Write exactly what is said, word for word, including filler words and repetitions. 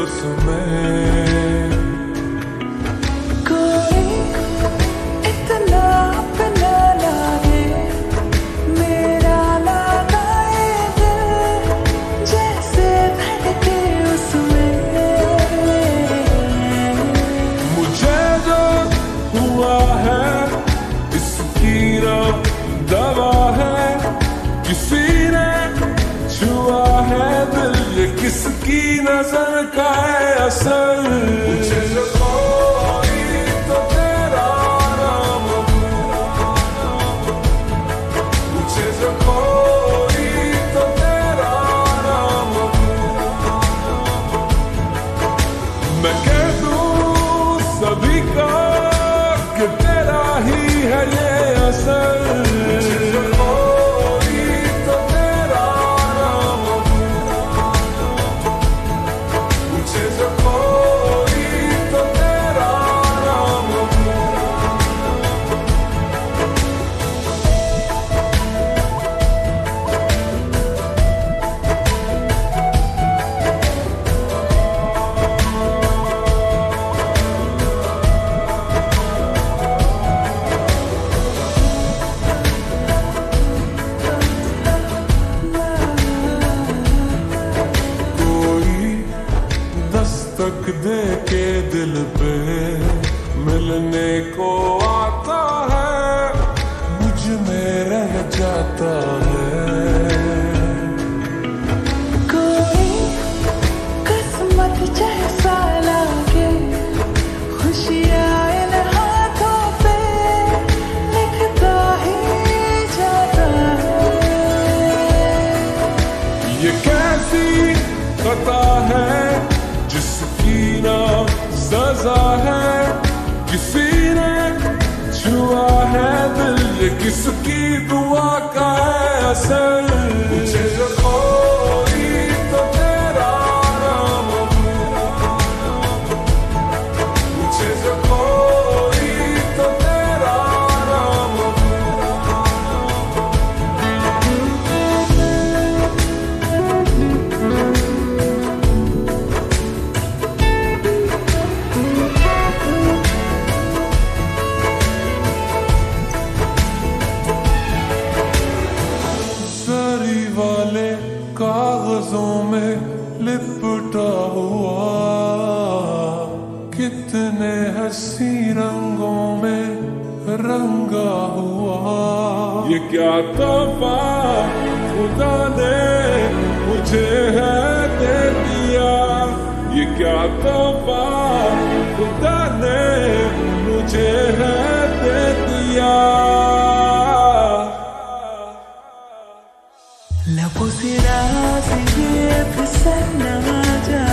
उसमें। कोई इतना अपना लागे मेरा लगा ये दिल, जैसे धड़के उसमें। मुझे जो हुआ है इसकी ना दवा है, किसी ने छुआ है दिल, ये किसकी नजर का है असर। मुझे जो कोई तो तेरा नाम, मुझे जो कोई तो तेरा नाम, मैं कह दूं सभी का कि तेरा ही है ये असर। दस्तक दे के दिल पे मिलने को आता है, मुझ में रह जाता है। कोई किस्मत जैसा लागे खुशियाँ इन हाथों पे लिखता ही जाता है। ये कैसी खता है जिसकी ना सजा है, किसी ने छुआ है दिल, ये किसकी दुआ का है असर। मुझे जो कोई तो तेरा नाम, मुझे जो कोई तो तेरा नाम। वाले कागजों में लिपटा हुआ, कितने हंसी रंगों में रंगा हुआ। ये क्या तोहफा खुदा ने मुझे है दे दिया, ये क्या तोहफा खुदा ने मुझे है दे दिया। लबों से राज़ ये फिसलना जा